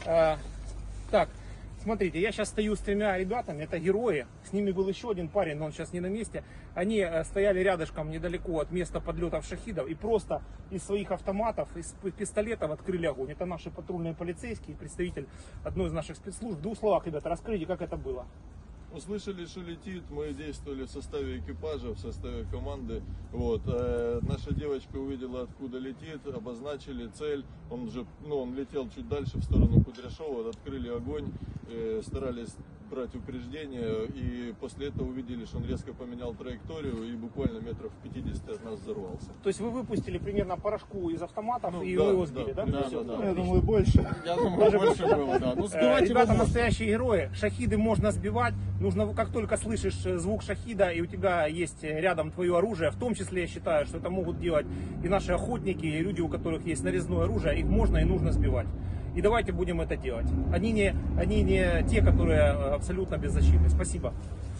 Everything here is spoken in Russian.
Так, смотрите, я сейчас стою с 3 ребятами, это герои. С ними был еще один парень, но он сейчас не на месте. Они стояли рядышком недалеко от места подлетов шахидов и просто из своих автоматов, из пистолетов открыли огонь. Это наши патрульные полицейские, представитель одной из наших спецслужб. В 2 словах, ребята, расскажите, как это было. Услышали, что летит, мы действовали в составе экипажа, в составе команды. Вот. Наша девочка увидела, откуда летит, обозначили цель. Он летел чуть дальше в сторону Кудряшова, открыли огонь, старались брать упреждение. И после этого увидели, что он резко поменял траекторию и буквально метров 50 от нас взорвался. То есть вы выпустили примерно порошку из автоматов и вы его сбили, да? Да. Я думаю, больше. Я думаю, больше было, да. Ну, сбивать его Ребята можно. настоящие герои. Шахиды можно сбивать. Нужно, как только слышишь звук шахида и у тебя есть рядом твое оружие, в том числе я считаю, что это могут делать и наши охотники, и люди, у которых есть нарезное оружие, их можно и нужно сбивать. И давайте будем это делать. Они не те, которые абсолютно беззащитны. Спасибо.